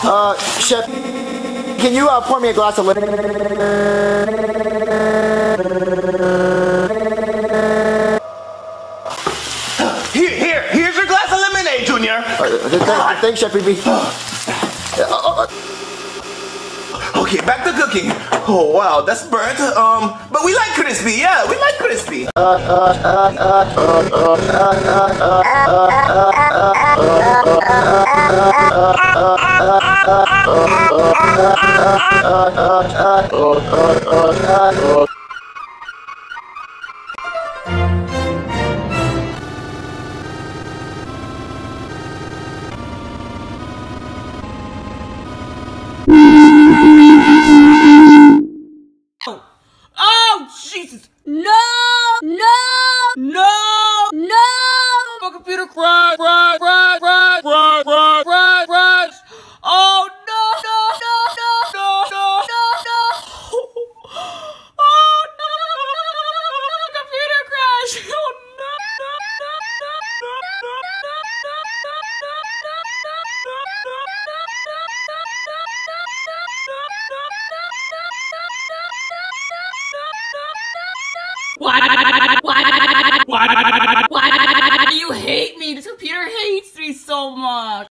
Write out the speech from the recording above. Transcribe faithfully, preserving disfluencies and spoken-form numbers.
Uh, chef, can you uh, pour me a glass of lemonade? Here, here, here's your glass of lemonade, Junior. Uh, th thanks, Chef B B. Okay, back to cooking. Oh wow, that's burnt. Um, but we like crispy. Yeah, we like crispy. Oh, Jesus! No! No! No! No! My computer crashed! Crash! Crash! Crash! Crash! Crash! Crash! Crash! Oh no! No! No! No! No! No! No! Oh no! My computer crashed! Oh no! No! No! No! No! No! Why? Why? Why? Why? Why do you hate me? This computer hates me so much.